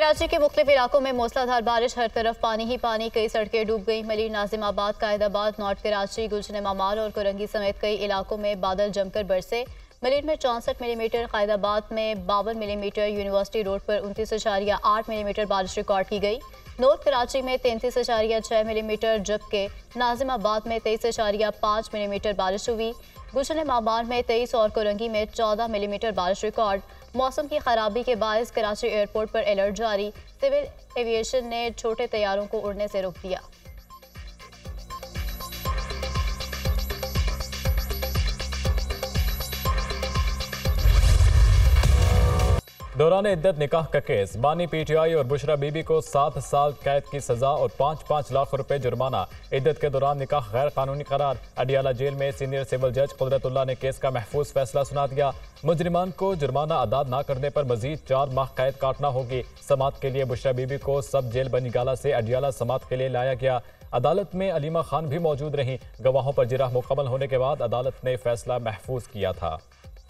कराची के मुख्तलिफ इलाकों में मूसलाधार बारिश, हर तरफ पानी ही पानी, कई सड़कें डूब गई। मलिर, नाजिमाबाद, कायदाबाद, नॉर्थ कराची, गुलशन मामार और कोरंगी समेत कई इलाकों में बादल जमकर बरसे। मलिर में 64 मिलीमीटर, कायदाबाद में 52 मिलीमीटर, यूनिवर्सिटी रोड पर 29.8 मिलीमीटर बारिश रिकॉर्ड की गई। नॉर्थ कराची में 33.6 मिलीमीटर, जबकि नाजिमाबाद में 23.5 मिलीमीटर बारिश हुई। गुलशन मामार में 23 और कोरंगी में 14 मिलीमीटर बारिश रिकॉर्ड। मौसम की खराबी के बायस कराची एयरपोर्ट पर अलर्ट जारी। सिविल एविएशन ने छोटे तैयारों को उड़ने से रोक दिया। दौरान इद्दत निकाह का केस, बानी पीटीआई और बुशरा बीबी को 7 साल कैद की सजा और 5-5 लाख रुपए जुर्माना। इद्दत के दौरान निकाह गैर कानूनी करार। अडियाला जेल में सीनियर सिविल जज कुदरतुल्लाह ने केस का महफूज फैसला सुना दिया। मुजरिमान को जुर्माना अदा न करने पर मजीद 4 माह कैद काटना होगी। समात के लिए बुशरा बीबी को सब जेल बनीगाला से अडियाला समात के लिए लाया गया। अदालत में अलीमा खान भी मौजूद रहीं। गवाहों पर जिरह मुकम्मल होने के बाद अदालत ने फैसला महफूज किया था।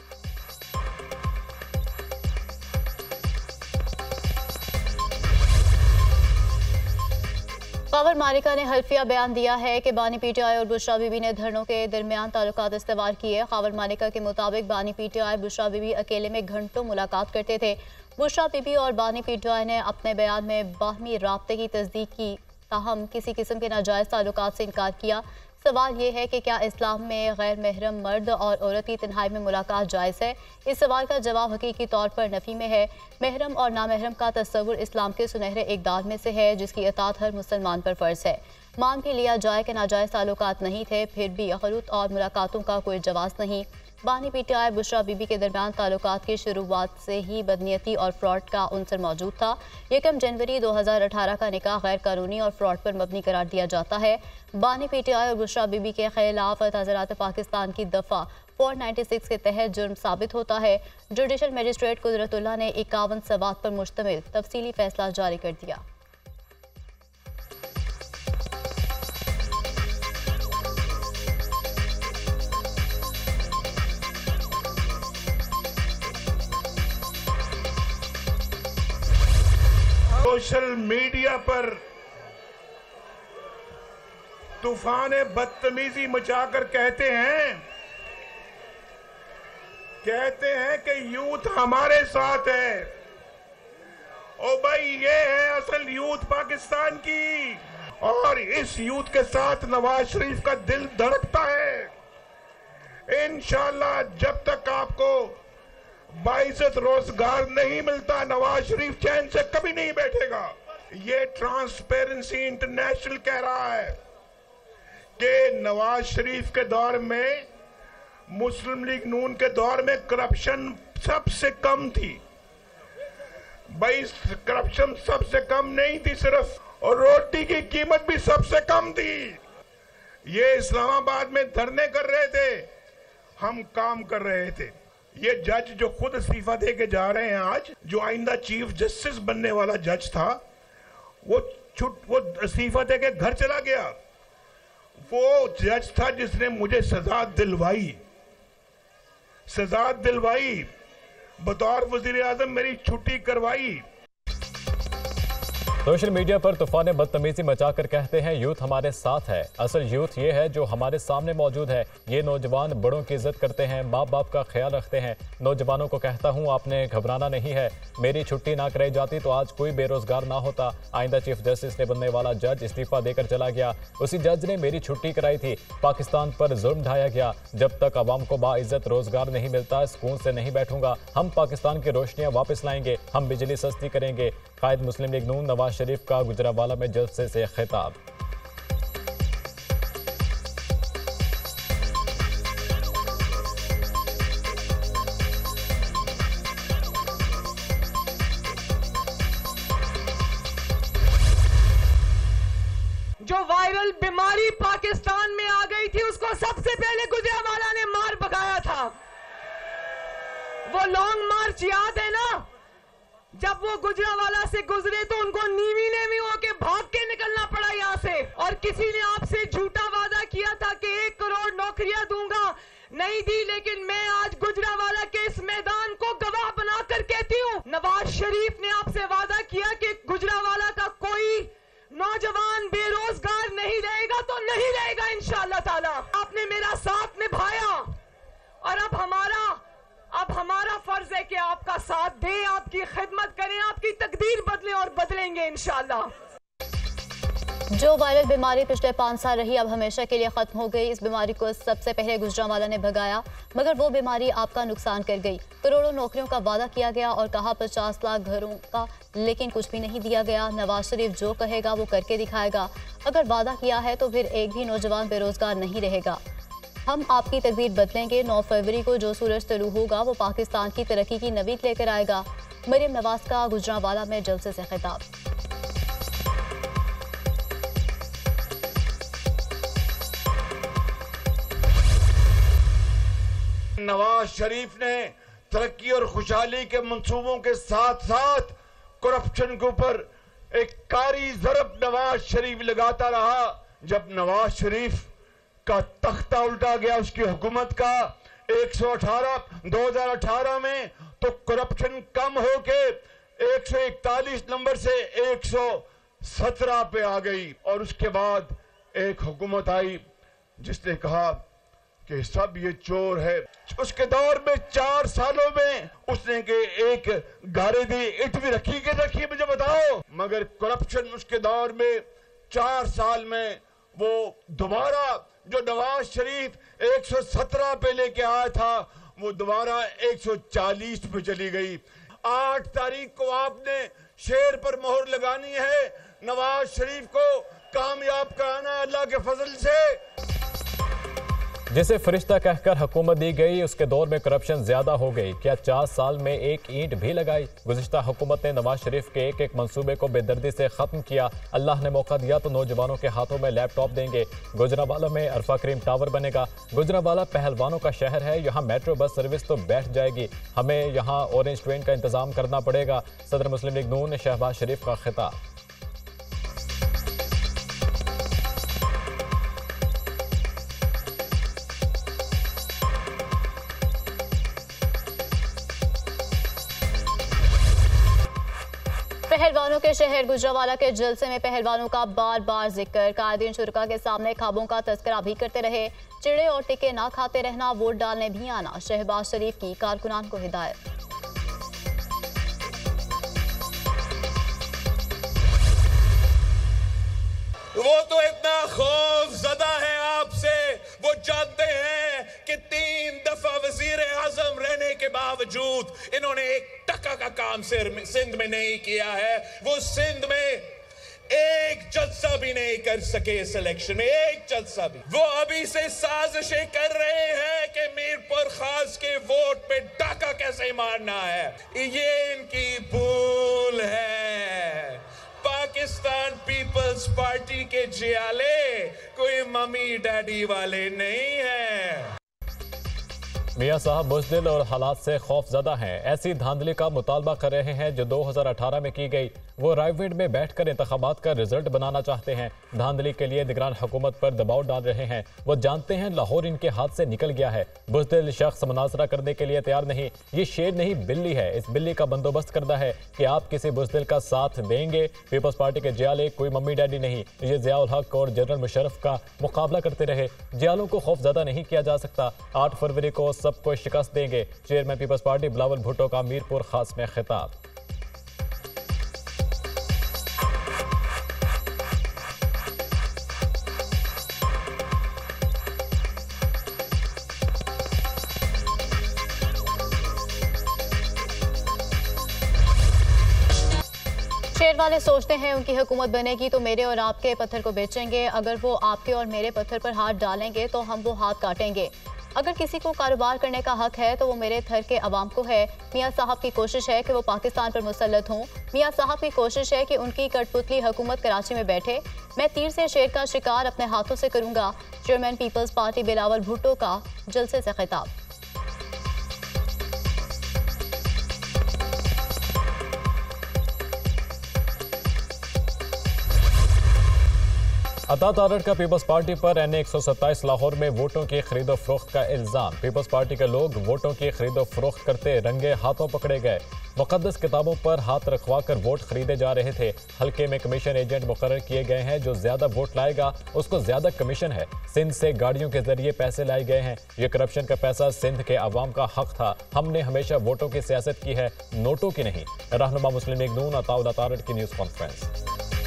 खबर मालिका ने हल्फिया बयान दिया है कि बानी पीटीआई और बुशरा बीबी ने धरनों के दरमियान ताल्लुकात इस्तेवार किए। खबर मालिका के मुताबिक बानी पीटीआई बुशरा बीबी अकेले में घंटों मुलाकात करते थे। बुशरा बीबी और बानी पीटीआई ने अपने बयान में बाहमी राब्ते की तस्दीक की, ताहम किसी किस्म के नाजायज़ ताल्लुकात से इनकार किया। सवाल ये है कि क्या इस्लाम में गैर महरम मर्द और औरत की तन्हाई में मुलाकात जायज़ है? इस सवाल का जवाब हकीकी तौर पर नफ़ी में है। महरम और नामहरम का तस्वुर इस्लाम के सुनहरे इक़दार में से है, जिसकी इताअत हर मुसलमान पर फ़र्ज़ है। मान भी लिया जाए कि नाजायज़ ताल्लुकात नहीं थे, फिर भी खलूत और मुलाकातों का कोई जवाज़ नहीं। बानी पीटीआई बुशरा बीबी के दरमियान ताल्लुकात की शुरुआत से ही बदनीयती और फ्रॉड का अंसर मौजूद था। 1 जनवरी 2018 का निकाह गैर कानूनी और फ्रॉड पर मबनी करार दिया जाता है। बानी पीटीआई और बुशरा बीबी के खिलाफ ताज़रात पाकिस्तान की दफ़ा 496 के तहत जुर्म साबित होता है। जुडिशल मजिस्ट्रेट कुदरतुल्लाह ने 51 सवाल पर मुश्तमिल तफसीली फैसला जारी कर दिया। सोशल मीडिया पर तूफान बदतमीजी मचाकर कहते हैं कि यूथ हमारे साथ है। ओ भाई, ये है असल यूथ पाकिस्तान की, और इस यूथ के साथ नवाज शरीफ का दिल धड़कता है। इंशाअल्लाह जब तक आपको बाइज्जत रोजगार नहीं मिलता, नवाज शरीफ चैन से कभी नहीं बैठेगा। ये ट्रांसपेरेंसी इंटरनेशनल कह रहा है कि नवाज शरीफ के दौर में, मुस्लिम लीग नून के दौर में करप्शन सबसे कम थी। भाई, करप्शन सबसे कम नहीं थी सिर्फ, और रोटी की कीमत भी सबसे कम थी। ये इस्लामाबाद में धरने कर रहे थे, हम काम कर रहे थे। ये जज जो खुद इस्तीफा दे के जा रहे हैं आज, जो आइंदा चीफ जस्टिस बनने वाला जज था, वो इस्तीफा दे के घर चला गया। वो जज था जिसने मुझे सजा दिलवाई, बतौर वजीर आजम मेरी छुट्टी करवाई। सोशल मीडिया पर तूफान बदतमीजी मचाकर कहते हैं यूथ हमारे साथ है। असल यूथ ये है जो हमारे सामने मौजूद है। ये नौजवान बड़ों की इज्जत करते हैं, माँ बाप का ख्याल रखते हैं। नौजवानों को कहता हूँ, आपने घबराना नहीं है। मेरी छुट्टी ना कराई जाती तो आज कोई बेरोजगार ना होता। आइंदा चीफ जस्टिस ने बनने वाला जज इस्तीफा देकर चला गया। उसी जज ने मेरी छुट्टी कराई थी। पाकिस्तान पर जुल्म ढाया गया। जब तक अवाम को बाइज्जत रोजगार नहीं मिलता, सुकून से नहीं बैठूंगा। हम पाकिस्तान की रोशनियां वापस लाएंगे, हम बिजली सस्ती करेंगे। कायद मुस्लिम लीग नून नवाज शरीफ का गुजरावाला में जलसे से खिताब। जो वायरल बीमारी पाकिस्तान में आ गई थी, उसको सबसे पहले गुजरावाला ने मार भगाया था। वो लॉन्ग मार्च याद है ना? जब वो गुजरावाला से गुजरे तो उनको नीवी नेवी होके भाग के निकलना पड़ा यहाँ से। और किसी ने आपसे झूठा वादा किया था कि 1 करोड़ नौकरियां दूंगा, नहीं दी। लेकिन मैं आज गुजरावाला के इस मैदान को गवाह बनाकर कहती हूँ, नवाज शरीफ ने आपसे वादा किया कि नौजवान बेरोजगार नहीं रहेगा तो नहीं रहेगा इंशाअल्लाह ताला। आपने मेरा साथ निभाया और अब हमारा फर्ज है कि आपका साथ दें, आपकी खिदमत करें, आपकी तकदीर बदलें और बदलेंगे इंशाअल्लाह। जो वायरल बीमारी पिछले 5 साल रही अब हमेशा के लिए खत्म हो गई। इस बीमारी को सबसे पहले गुजरांवाला ने भगाया, मगर वो बीमारी आपका नुकसान कर गई। करोड़ों नौकरियों का वादा किया गया और कहा 50 लाख घरों का, लेकिन कुछ भी नहीं दिया गया। नवाज शरीफ जो कहेगा वो करके दिखाएगा। अगर वादा किया है तो फिर एक भी नौजवान बेरोजगार नहीं रहेगा। हम आपकी तकदीर बदलेंगे। 9 फरवरी को जो सूरज तुलू होगा वो पाकिस्तान की तरक्की की नवीद लेकर आएगा। मरियम नवाज का गुजरांवाला में जलसे से खिताब। नवाज शरीफ ने तरक्की और खुशहाली के मंसूबों के साथ साथ करप्शन के ऊपर एक कारी ज़रब नवाज शरीफ लगाता रहा। जब नवाज शरीफ का तख्ता उल्टा गया उसकी हुकूमत का 2018 में, तो करप्शन कम होके 141 नंबर से 117 पे आ गई। और उसके बाद एक हुकूमत आई जिसने कहा कि सब ये चोर है। उसके दौर में 4 सालों में उसने के एक गारे दी ईंट भी रखी के रखी, मुझे बताओ। मगर करप्शन उसके दौर में 4 साल में वो दोबारा जो नवाज शरीफ 117 पे लेके आया था वो दोबारा 140 पे चली गई। 8 तारीख को आपने शेर पर मोहर लगानी है। नवाज शरीफ को कामयाब कराना है अल्लाह के फजल से। जिसे फरिश्ता कहकर हुकूमत दी गई उसके दौर में करप्शन ज्यादा हो गई। क्या 4 साल में एक ईंट भी लगाई? गुज़िश्ता हुकूमत ने नवाज शरीफ के एक मंसूबे को बेदर्दी से खत्म किया। अल्लाह ने मौका दिया तो नौजवानों के हाथों में लैपटॉप देंगे। गुजरांवाला में अरफा करीम टावर बनेगा। गुजरांवाला पहलवानों का शहर है, यहाँ मेट्रो बस सर्विस तो बैठ जाएगी। हमें यहाँ ऑरेंज ट्रेन का इंतजाम करना पड़ेगा। सदर मुस्लिम लीग नून शहबाज शरीफ का खिताब। पहलवानों के शहर गुजरांवाला के जलसे में पहलवानों का बार बार जिक्र। कायदीन शुरका के सामने ख्वाबों का तस्करा भी करते रहे। चिड़े और टिके ना खाते रहना, वोट डालने भी आना। शहबाज शरीफ की कारकुनान को हिदायत। वो तो इतना खौफजदा है आपसे, वो जानते हैं कि 3 दफा वजीर आजम रहने के बावजूद इन्होंने एक टका का काम सिंध में नहीं किया है। वो सिंध में एक जलसा भी नहीं कर सके इस इलेक्शन में, एक जलसा भी। वो अभी से साजिशें कर रहे हैं कि मीरपुर खास के वोट पे डाका कैसे मारना है। ये इनकी भूल है। पाकिस्तान पीपल्स पार्टी के जियाले कोई मम्मी डैडी वाले नहीं हैं। मियां साहब बुज़दिल और हालात से खौफज़दा हैं। ऐसी धांधली का मुतालबा कर रहे हैं जो 2018 में की गई। वो रायविंड में बैठकर इंतखाबात का रिजल्ट बनाना चाहते हैं। धांधली के लिए निगरान हुकूमत पर दबाव डाल रहे हैं। वो जानते हैं लाहौर इनके हाथ से निकल गया है। बुज़दिल शख्स मुनाजरा करने के लिए तैयार नहीं। ये शेर नहीं बिल्ली है। इस बिल्ली का बंदोबस्त करता है कि आप किसी बुज़दिल का साथ देंगे। पीपल्स पार्टी के जियाले कोई मम्मी डैडी नहीं। ये ज़ियाउल हक और जनरल मुशर्रफ का मुकाबला करते रहे। जियालों को खौफज़दा नहीं किया जा सकता। 8 फरवरी को सबको शिकस्त देंगे। चेयरमैन पीपल्स पार्टी बिलावल भुट्टो का मीरपुर खास में खिताब। शेर वाले सोचते हैं उनकी हुकूमत बनेगी तो मेरे और आपके पत्थर को बेचेंगे। अगर वो आपके और मेरे पत्थर पर हाथ डालेंगे तो हम वो हाथ काटेंगे। अगर किसी को कारोबार करने का हक है तो वो मेरे थर के अवाम को है। मियां साहब की कोशिश है कि वो पाकिस्तान पर मुसल्लत हों। मियां साहब की कोशिश है कि उनकी कठपुतली हुकूमत कराची में बैठे। मैं तीर से शेर का शिकार अपने हाथों से करूंगा। चेयरमैन पीपल्स पार्टी बिलावल भुट्टो का जलसे से खिताब। अता तारड़ का पीपल्स पार्टी पर NA 127 लाहौर में वोटों की खरीदो फरोख्त का इल्जाम। पीपल्स पार्टी के लोग वोटों की खरीदो फरोख्त करते रंगे हाथों पकड़े गए। मुकद्दस किताबों पर हाथ रखवा कर वोट खरीदे जा रहे थे। हल्के में कमीशन एजेंट मुकर्रर किए गए हैं। जो ज्यादा वोट लाएगा उसको ज्यादा कमीशन है। सिंध से गाड़ियों के जरिए पैसे लाए गए हैं। ये करप्शन का पैसा सिंध के अवाम का हक था। हमने हमेशा वोटों की सियासत की है, नोटों की नहीं। रहनुमा मुस्लिम लीग नून अता तारड़ की न्यूज कॉन्फ्रेंस।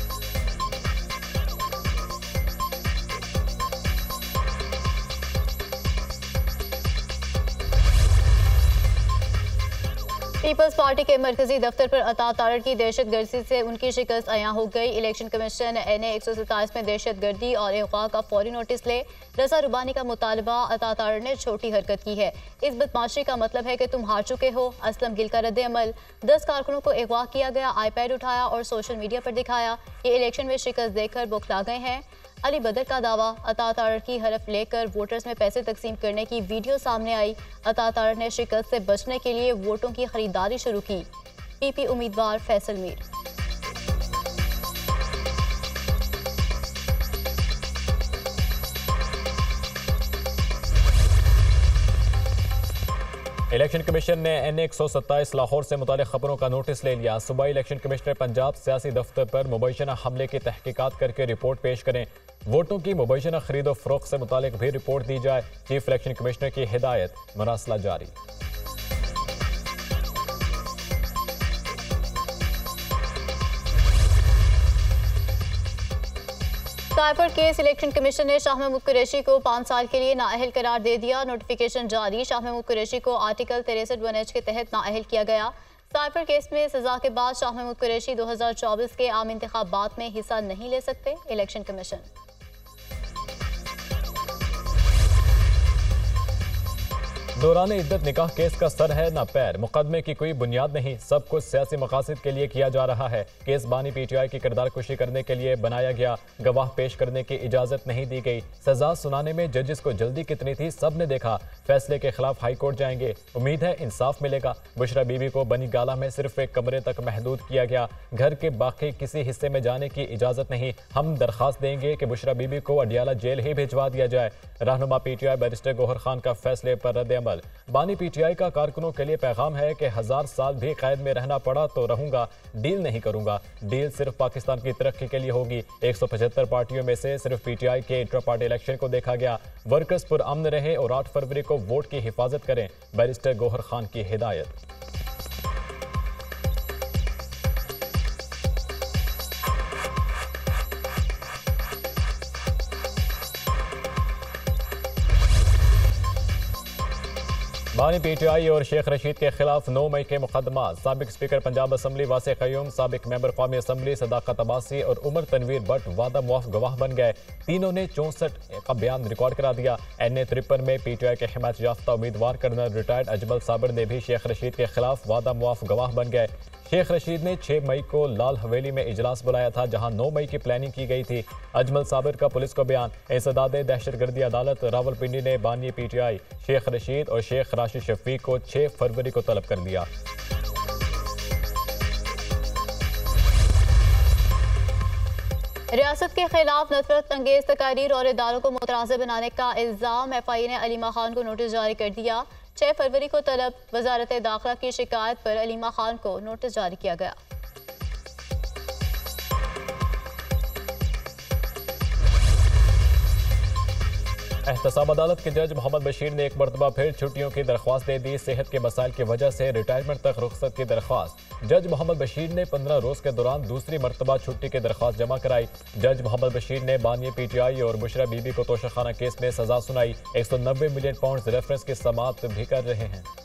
पीपल्स पार्टी के मरकजी दफ्तर पर अता तारड़ की दहशतगर्दी से उनकी शिकस्त अयां हो गई। इलेक्शन कमीशन NA 127 में दहशतगर्दी और अगवा का फौरी नोटिस ले रजा रुबानी का मुतालबा। अता तारड़ ने छोटी हरकत की है। इस बदमाशी का मतलब है कि तुम हार चुके हो। असलम गिल का रद्द अमल। 10 कारकुनों को अगवा किया गया, iPad उठाया और सोशल मीडिया पर दिखाया। ये इलेक्शन में शिकस्त देकर बौखला गए हैं। अली बदर का दावा। अता तारड़ की हरफ लेकर वोटर्स में पैसे तकसीम करने की वीडियो सामने आई। अता तारड़ ने शिकस्त से बचने के लिए वोटों की खरीदारी शुरू की। PP उम्मीदवार फैसल मीर। इलेक्शन कमीशन ने NA 127 लाहौर से मुतालिक खबरों का नोटिस ले लिया। सूबाई इलेक्शन कमिश्नर पंजाब सियासी दफ्तर पर मुबैशना हमले की तहकीकात करके रिपोर्ट पेश करें। वोटों की मुबैशना खरीदो फरोख्त से मुतालिक भी रिपोर्ट दी जाए। चीफ इलेक्शन कमिश्नर की हिदायत, मरासला जारी। Cipher case. इलेक्शन कमीशन ने शाह महमूद कुरैशी को 5 साल के लिए नाअहल करार दे दिया। नोटिफिकेशन जारी। शाह महमूद कुरैशी को आर्टिकल 63(1)H के तहत नाअहल किया गया। साइफर केस में सजा के बाद शाह महमूद कुरैशी 2024 के आम इंतखाबात में हिस्सा नहीं ले सकते। Election commission. दौरान इद्दत निकाह केस का सर है ना पैर। मुकदमे की कोई बुनियाद नहीं। सब कुछ सियासी मकासद के लिए किया जा रहा है। केस बानी PTI की किरदार कुशी करने के लिए बनाया गया। गवाह पेश करने की इजाजत नहीं दी गई। सजा सुनाने में जजेस को जल्दी कितनी थी सब ने देखा। फैसले के खिलाफ हाई कोर्ट जाएंगे। उम्मीद है इंसाफ मिलेगा। बुशरा बीबी को बनी गाला में सिर्फ एक कमरे तक महदूद किया गया। घर के बाकी किसी हिस्से में जाने की इजाजत नहीं। हम दरखास्त देंगे कि बुशरा बीबी को अडियाला जेल ही भिजवा दिया जाए। रहनुमा PTI बैरिस्टर गौहर खान का फैसले पर रद्द अमल। बानी PTI का कारकुनों के लिए पैगाम है कि 1000 साल भी कैद में रहना पड़ा तो रहूंगा, डील नहीं करूंगा। डील सिर्फ पाकिस्तान की तरक्की के लिए होगी। 175 पार्टियों में से सिर्फ PTI के इंट्रा पार्टी इलेक्शन को देखा गया। वर्कर्स पुरअमन रहे और 8 फरवरी को वोट की हिफाजत करें। बैरिस्टर गौहर खान की हिदायत। बानी PTI और शेख रशीद के खिलाफ 9 मई के मुकदमा। साबिक स्पीकर पंजाब असम्बली वासे क़य्यूम, साबिक मेंबर कौमी असम्बली सदाकत अब्बासी और उमर तनवीर भट्ट वादा मुआफ गवाह बन गए। तीनों ने 64 का बयान रिकॉर्ड करा दिया। NA 53 में PTI के हिमायत याफ्ता उम्मीदवार कर्नल रिटायर्ड अजमल साबर ने भी शेख रशीद के खिलाफ वादा मुआफ गवाह बन गए। शेख रशीद ने 6 मई को लाल हवेली में इजलास बुलाया था, जहां 9 मई की प्लानिंग की गई थी। अजमल साबिर का पुलिस को बयान। इंसदाद दहशतगर्दी अदालत रावलपिंडी ने बानी PTI शेख रशीद और शेख राशिद शफीक को 6 फरवरी को तलब कर लिया। रियासत के खिलाफ नफरत अंगेज तकारीर और इदारों को मुतराज़ बनाने का इल्ज़ाम। FI ने अलीमा खान को नोटिस जारी कर दिया। 6 फरवरी को तलब। वजारत दाखिला की शिकायत पर अलीमा खान को नोटिस जारी किया गया। एहतसाब अदालत के जज मोहम्मद बशीर ने एक मरतबा फिर छुट्टियों की दरख्वास्त दे दी। सेहत के मसाइल की वजह से रिटायरमेंट तक रुखसत की दरख्वास्त। जज मोहम्मद बशीर ने 15 रोज के दौरान दूसरी मरतबा छुट्टी की दरख्वास्त जमा कराई। जज मोहम्मद बशीर ने बानी PTI और बुशरा बीबी को तोशाखाना केस में सजा सुनाई। 190 मिलियन पाउंड रेफरेंस की समाअत भी कर रहे हैं।